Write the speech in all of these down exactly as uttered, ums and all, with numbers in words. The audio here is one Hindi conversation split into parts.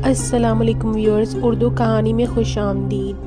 अस्सलाम वालेकुम व्यूअर्स, उर्दू कहानी में खुश आमदीद।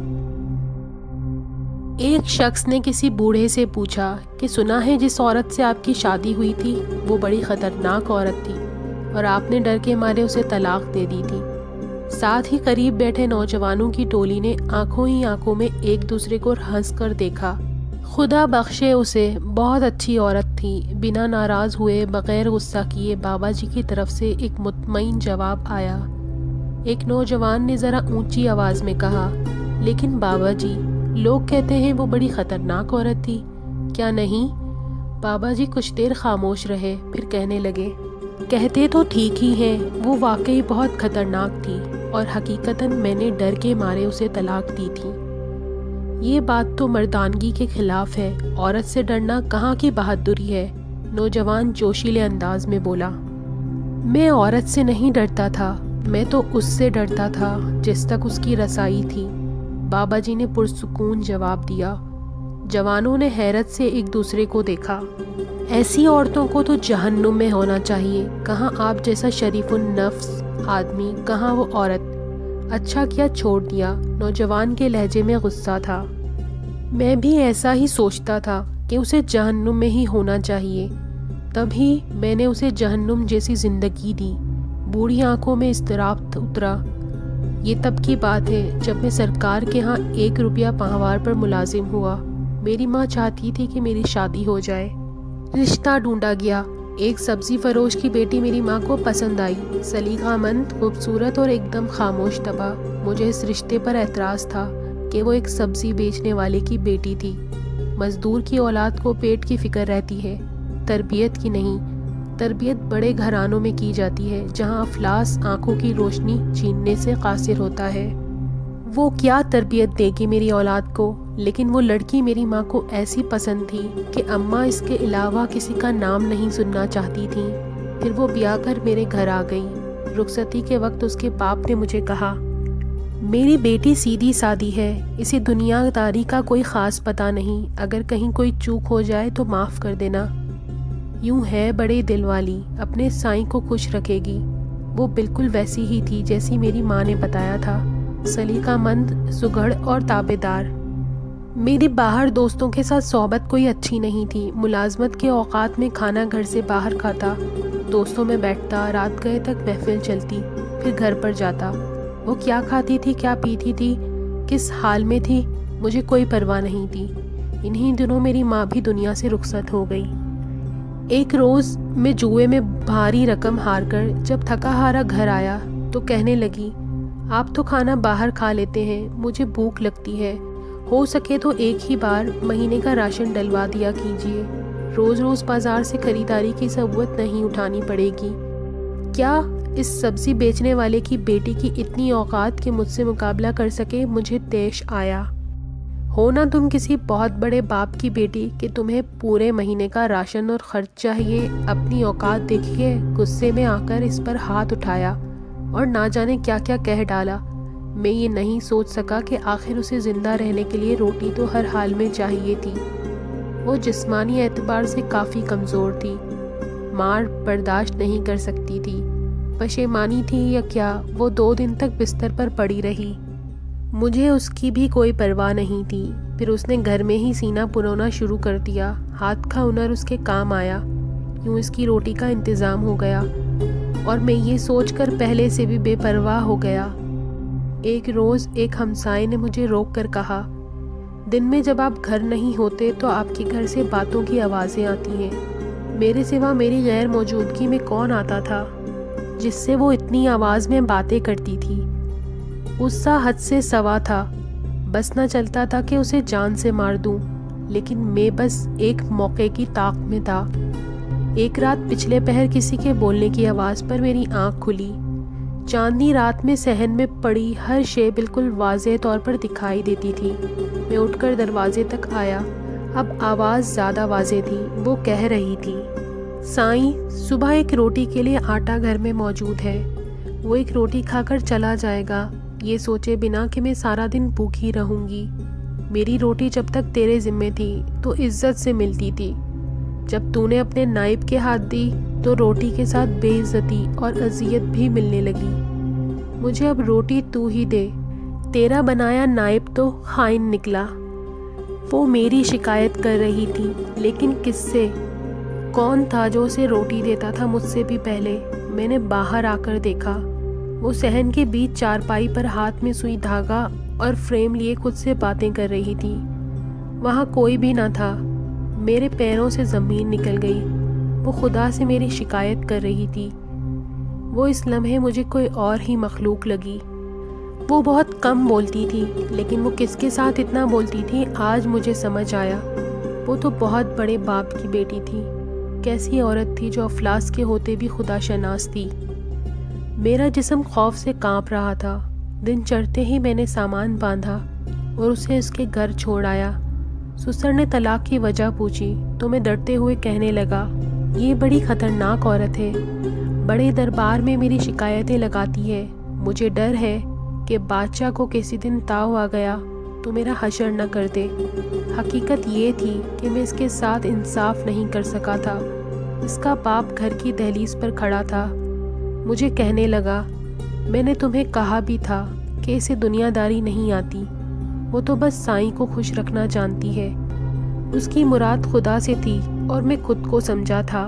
एक शख्स ने किसी बूढ़े से पूछा कि सुना है जिस औरत से आपकी शादी हुई थी वो बड़ी ख़तरनाक औरत थी और आपने डर के मारे उसे तलाक दे दी थी। साथ ही करीब बैठे नौजवानों की टोली ने आंखों ही आंखों में एक दूसरे को हंस कर देखा। खुदा बख्शे उसे, बहुत अच्छी औरत थी। बिना नाराज़ हुए, बग़ैर गुस्सा किए बाबा जी की तरफ से एक मुतमईन जवाब आया। एक नौजवान ने ज़रा ऊंची आवाज़ में कहा, लेकिन बाबा जी, लोग कहते हैं वो बड़ी ख़तरनाक औरत थी, क्या नहीं? बाबा जी कुछ देर खामोश रहे, फिर कहने लगे, कहते तो ठीक ही हैं, वो वाकई बहुत ख़तरनाक थी और हकीकतन मैंने डर के मारे उसे तलाक दी थी। ये बात तो मर्दानगी के खिलाफ है। औरत से डरना कहाँ की बहादुरी है? नौजवान जोशीले अंदाज में बोला, मैं औरत से नहीं डरता था, मैं तो उससे डरता था जिस तक उसकी रसाई थी। बाबा जी ने पुरसुकून जवाब दिया। जवानों ने हैरत से एक दूसरे को देखा। ऐसी औरतों को तो जहन्नुम में होना चाहिए। कहाँ आप जैसा शरीफुन नफ्स आदमी, कहाँ वो औरत। अच्छा किया छोड़ दिया। नौजवान के लहजे में गुस्सा था। मैं भी ऐसा ही सोचता था कि उसे जहन्नुम में ही होना चाहिए, तभी मैंने उसे जहन्नुम जैसी जिंदगी दी। बूढ़ी आंखों में इज़्तिराब उतरा। ये तब की बात है जब मैं सरकार के यहाँ एक रुपया पाहवार पर मुलाजिम हुआ। मेरी माँ चाहती थी कि मेरी शादी हो जाए। रिश्ता ढूंढा गया। एक सब्जी फरोश की बेटी मेरी माँ को पसंद आई। सलीकामंद, खूबसूरत और एकदम खामोश तबा। मुझे इस रिश्ते पर एतराज़ था कि वो एक सब्जी बेचने वाले की बेटी थी। मजदूर की औलाद को पेट की फिक्र रहती है, तरबियत की नहीं। तरबियत बड़े घरानों में की जाती है जहाँ अफलास आंखों की रोशनी छीनने से कासिर होता है। वो क्या तरबियत देगी मेरी औलाद को? लेकिन वो लड़की मेरी माँ को ऐसी पसंद थी कि अम्मा इसके अलावा किसी का नाम नहीं सुनना चाहती थी। फिर वो ब्याह कर मेरे घर आ गई। रुखसती के वक्त उसके बाप ने मुझे कहा, मेरी बेटी सीधी सादी है, इसे दुनियादारी का कोई ख़ास पता नहीं, अगर कहीं कोई चूक हो जाए तो माफ़ कर देना। यूं है बड़े दिल वाली, अपने साईं को खुश रखेगी। वो बिल्कुल वैसी ही थी जैसी मेरी माँ ने बताया था, सलीकामंद, सुघड़ और ताबेदार। मेरी बाहर दोस्तों के साथ सोहबत कोई अच्छी नहीं थी। मुलाजमत के औकात में खाना घर से बाहर खाता, दोस्तों में बैठता, रात गए तक महफिल चलती, फिर घर पर जाता। वो क्या खाती थी, क्या पीती थी, किस हाल में थी, मुझे कोई परवाह नहीं थी। इन्हीं दिनों मेरी माँ भी दुनिया से रुखसत हो गई। एक रोज़ मैं जुए में भारी रकम हारकर जब थका हारा घर आया तो कहने लगी, आप तो खाना बाहर खा लेते हैं, मुझे भूख लगती है। हो सके तो एक ही बार महीने का राशन डलवा दिया कीजिए। रोज़ रोज़ बाज़ार से खरीदारी की ज़रूरत नहीं उठानी पड़ेगी। क्या इस सब्ज़ी बेचने वाले की बेटी की इतनी औकात कि मुझसे मुकाबला कर सके, मुझे देश आया। हो ना तुम किसी बहुत बड़े बाप की बेटी कि तुम्हें पूरे महीने का राशन और खर्च चाहिए। अपनी औकात देखिए। गुस्से में आकर इस पर हाथ उठाया और ना जाने क्या क्या कह डाला। मैं ये नहीं सोच सका कि आखिर उसे ज़िंदा रहने के लिए रोटी तो हर हाल में चाहिए थी। वो जिस्मानी एतबार से काफ़ी कमज़ोर थी, मार बर्दाश्त नहीं कर सकती थी। पशेमानी थी या क्या, वो दो दिन तक बिस्तर पर पड़ी रही। मुझे उसकी भी कोई परवाह नहीं थी। फिर उसने घर में ही सीना पुरोना शुरू कर दिया। हाथ का हुनर उसके काम आया। यूँ इसकी रोटी का इंतज़ाम हो गया और मैं ये सोचकर पहले से भी बेपरवाह हो गया। एक रोज़ एक हमसाये ने मुझे रोक कर कहा, दिन में जब आप घर नहीं होते तो आपके घर से बातों की आवाज़ें आती हैं। मेरे सिवा मेरी गैर मौजूदगी में कौन आता था जिससे वो इतनी आवाज़ में बातें करती थी? गुस्सा हद से सवा था। बस न चलता था कि उसे जान से मार दूं, लेकिन मैं बस एक मौके की ताक में था। एक रात पिछले पहर किसी के बोलने की आवाज़ पर मेरी आंख खुली। चांदनी रात में सहन में पड़ी हर शे बिल्कुल वाज़ेह तौर पर दिखाई देती थी। मैं उठकर दरवाजे तक आया। अब आवाज़ ज़्यादा वाज़ेह थी। वो कह रही थी, साईं, सुबह एक रोटी के लिए आटा घर में मौजूद है। वो एक रोटी खाकर चला जाएगा, ये सोचे बिना कि मैं सारा दिन भूखी रहूँगी। मेरी रोटी जब तक तेरे ज़िम्मे थी तो इज्जत से मिलती थी। जब तूने अपने नाइब के हाथ दी तो रोटी के साथ बेइज्जती और अजियत भी मिलने लगी। मुझे अब रोटी तू ही दे, तेरा बनाया नाइब तो खाइन निकला। वो मेरी शिकायत कर रही थी, लेकिन किससे? कौन था जो उसे रोटी देता था मुझसे भी पहले? मैंने बाहर आकर देखा, वो सहन के बीच चारपाई पर हाथ में सुई धागा और फ्रेम लिए खुद से बातें कर रही थी। वहाँ कोई भी ना था। मेरे पैरों से ज़मीन निकल गई। वो खुदा से मेरी शिकायत कर रही थी। वो इस लम्हे मुझे कोई और ही मखलूक लगी। वो बहुत कम बोलती थी, लेकिन वो किसके साथ इतना बोलती थी आज मुझे समझ आया। वो तो बहुत बड़े बाप की बेटी थी। कैसी औरत थी जो अफलास के होते भी खुदा शनास थी। मेरा जिस्म खौफ से कांप रहा था। दिन चढ़ते ही मैंने सामान बांधा और उसे उसके घर छोड़ आया। सुसर ने तलाक की वजह पूछी तो मैं डरते हुए कहने लगा, ये बड़ी ख़तरनाक औरत है, बड़े दरबार में मेरी शिकायतें लगाती है। मुझे डर है कि बादशाह को किसी दिन ताव आ गया तो मेरा हशर न कर दे। हकीकत ये थी कि मैं इसके साथ इंसाफ नहीं कर सका था। इसका बाप घर की दहलीज पर खड़ा था। मुझे कहने लगा, मैंने तुम्हें कहा भी था कि इसे दुनियादारी नहीं आती। वो तो बस साईं को खुश रखना जानती है। उसकी मुराद खुदा से थी और मैं खुद को समझा था।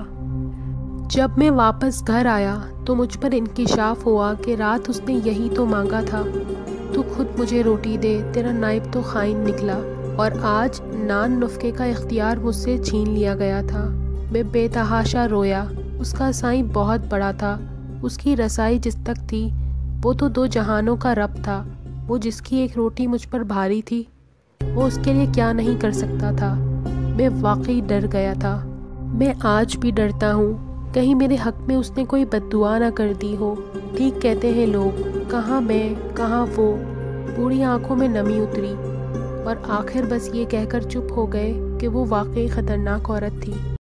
जब मैं वापस घर आया तो मुझ पर इंकिशाफ हुआ कि रात उसने यही तो मांगा था, तू खुद मुझे रोटी दे, तेरा नाइब तो खाइन निकला। और आज नान नुफ्के का इख्तियार मुझसे छीन लिया गया था। मैं बेतहाशा रोया। उसका साईं बहुत बड़ा था। उसकी रसाई जिस तक थी वो तो दो जहानों का रब था। वो जिसकी एक रोटी मुझ पर भारी थी, वो उसके लिए क्या नहीं कर सकता था। मैं वाकई डर गया था। मैं आज भी डरता हूँ, कहीं मेरे हक में उसने कोई बद्दुआ ना कर दी हो। ठीक कहते हैं लोग, कहाँ मैं कहाँ वो। पूरी आंखों में नमी उतरी और आखिर बस ये कहकर चुप हो गए कि वो वाकई ख़तरनाक औरत थी।